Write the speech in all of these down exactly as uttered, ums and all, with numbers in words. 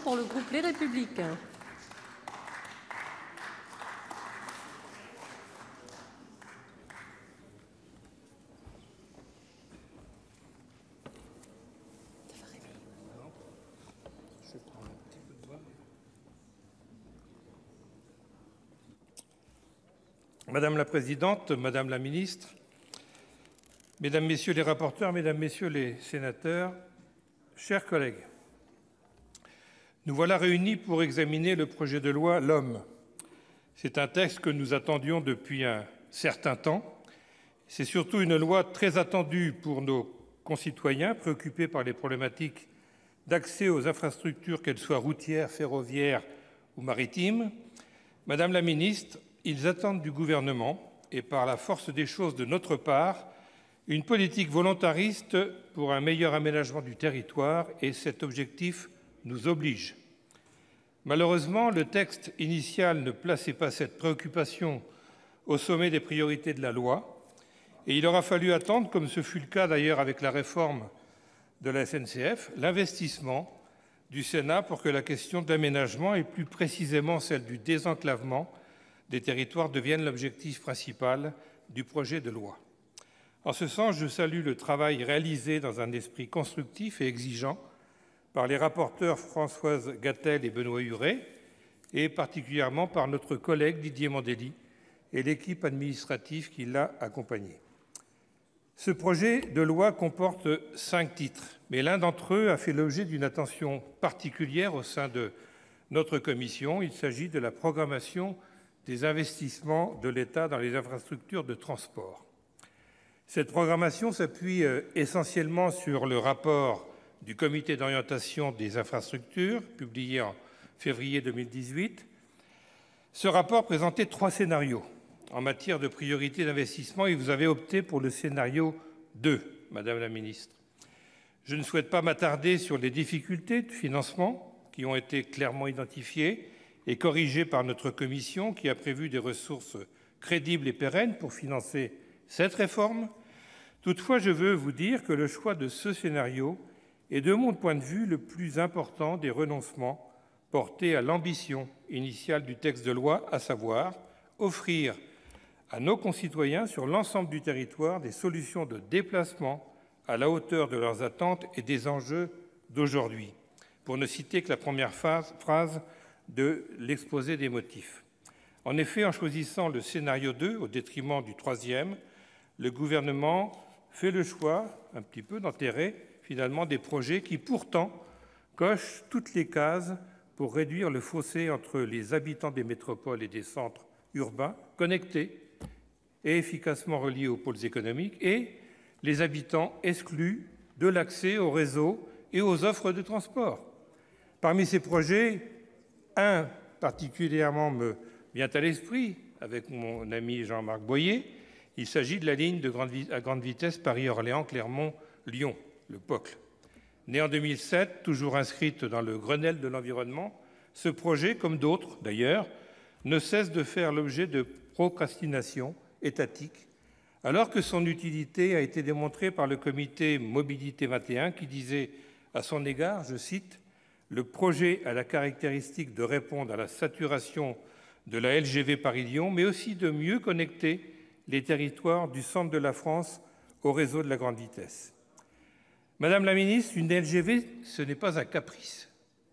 pour le groupe Les Républicains. Madame la présidente, madame la ministre, mesdames, messieurs les rapporteurs, mesdames, messieurs les sénateurs, chers collègues, nous voilà réunis pour examiner le projet de loi L'Homme. C'est un texte que nous attendions depuis un certain temps. C'est surtout une loi très attendue pour nos concitoyens préoccupés par les problématiques d'accès aux infrastructures, qu'elles soient routières, ferroviaires ou maritimes. Madame la ministre, ils attendent du gouvernement, et par la force des choses de notre part, une politique volontariste pour un meilleur aménagement du territoire, et cet objectif nous oblige. Malheureusement, le texte initial ne plaçait pas cette préoccupation au sommet des priorités de la loi, et il aura fallu attendre, comme ce fut le cas d'ailleurs avec la réforme de la S N C F, l'investissement du Sénat pour que la question de l'aménagement, et plus précisément celle du désenclavement des territoires, devienne l'objectif principal du projet de loi. En ce sens, je salue le travail réalisé dans un esprit constructif et exigeant par les rapporteurs Françoise Gatel et Benoît Huré, et particulièrement par notre collègue Didier Mandelli et l'équipe administrative qui l'a accompagné. Ce projet de loi comporte cinq titres, mais l'un d'entre eux a fait l'objet d'une attention particulière au sein de notre commission. Il s'agit de la programmation des investissements de l'État dans les infrastructures de transport. Cette programmation s'appuie essentiellement sur le rapport du Comité d'orientation des infrastructures, publié en février deux mille dix-huit. Ce rapport présentait trois scénarios en matière de priorité d'investissement, et vous avez opté pour le scénario deux, Madame la Ministre. Je ne souhaite pas m'attarder sur les difficultés de financement qui ont été clairement identifiées et corrigées par notre commission, qui a prévu des ressources crédibles et pérennes pour financer cette réforme. Toutefois, je veux vous dire que le choix de ce scénario est, de mon point de vue, le plus important des renoncements portés à l'ambition initiale du texte de loi, à savoir offrir à nos concitoyens sur l'ensemble du territoire des solutions de déplacement à la hauteur de leurs attentes et des enjeux d'aujourd'hui, pour ne citer que la première phase, phrase de l'exposé des motifs. En effet, en choisissant le scénario deux au détriment du troisième, le gouvernement fait le choix, un petit peu, d'enterrer finalement des projets qui pourtant cochent toutes les cases pour réduire le fossé entre les habitants des métropoles et des centres urbains connectés et efficacement reliés aux pôles économiques, et les habitants exclus de l'accès aux réseaux et aux offres de transport. Parmi ces projets, un particulièrement me vient à l'esprit, avec mon ami Jean-Marc Boyer. Il s'agit de la ligne de grande à grande vitesse Paris-Orléans-Clermont-Lyon, le P O C L. Né en deux mille sept, toujours inscrite dans le Grenelle de l'environnement, ce projet, comme d'autres d'ailleurs, ne cesse de faire l'objet de procrastination étatique, alors que son utilité a été démontrée par le comité Mobilité vingt et un, qui disait à son égard, je cite, « Le projet a la caractéristique de répondre à la saturation de la L G V Paris-Lyon, mais aussi de mieux connecter les territoires du centre de la France au réseau de la grande vitesse. » Madame la ministre, une L G V, ce n'est pas un caprice.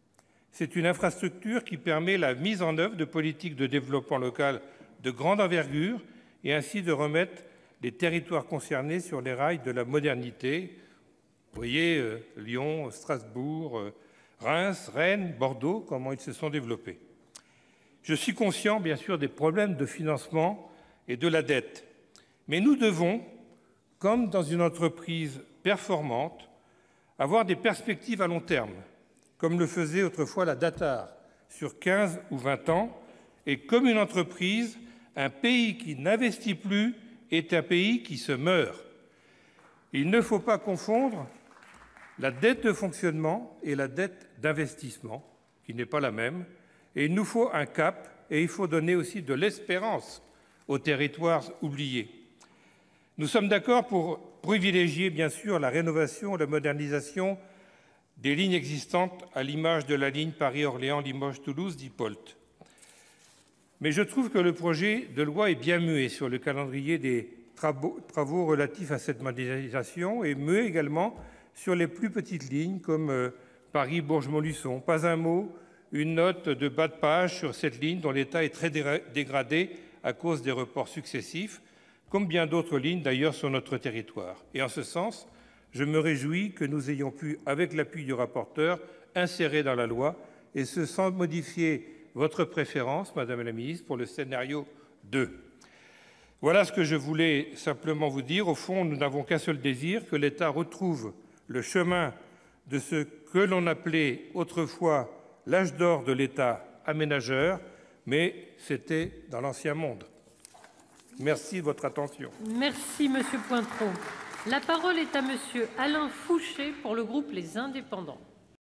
C'est une infrastructure qui permet la mise en œuvre de politiques de développement local de grande envergure et ainsi de remettre les territoires concernés sur les rails de la modernité. Vous voyez, euh, Lyon, Strasbourg, euh, Reims, Rennes, Bordeaux, comment ils se sont développés. Je suis conscient, bien sûr, des problèmes de financement et de la dette. Mais nous devons, comme dans une entreprise performante, avoir des perspectives à long terme, comme le faisait autrefois la Datar, sur quinze ou vingt ans, et comme une entreprise, un pays qui n'investit plus est un pays qui se meurt. Il ne faut pas confondre la dette de fonctionnement et la dette d'investissement, qui n'est pas la même, et il nous faut un cap, et il faut donner aussi de l'espérance aux territoires oubliés. Nous sommes d'accord pour privilégier, bien sûr, la rénovation et la modernisation des lignes existantes à l'image de la ligne Paris-Orléans-Limoges-Toulouse, dit POLT. Mais je trouve que le projet de loi est bien muet sur le calendrier des travaux, travaux relatifs à cette modernisation et muet également sur les plus petites lignes comme euh, Paris-Bourges-Montluçon. Pas un mot, une note de bas de page sur cette ligne dont l'état est très dégradé à cause des reports successifs, comme bien d'autres lignes d'ailleurs sur notre territoire. Et en ce sens, je me réjouis que nous ayons pu, avec l'appui du rapporteur, insérer dans la loi, et ce sans modifier votre préférence, Madame la Ministre, pour le scénario deux. Voilà ce que je voulais simplement vous dire. Au fond, nous n'avons qu'un seul désir, que l'État retrouve le chemin de ce que l'on appelait autrefois l'âge d'or de l'État aménageur, mais c'était dans l'ancien monde. Merci de votre attention. Merci, Monsieur Pointreau. La parole est à Monsieur Alain Fouché pour le groupe Les Indépendants.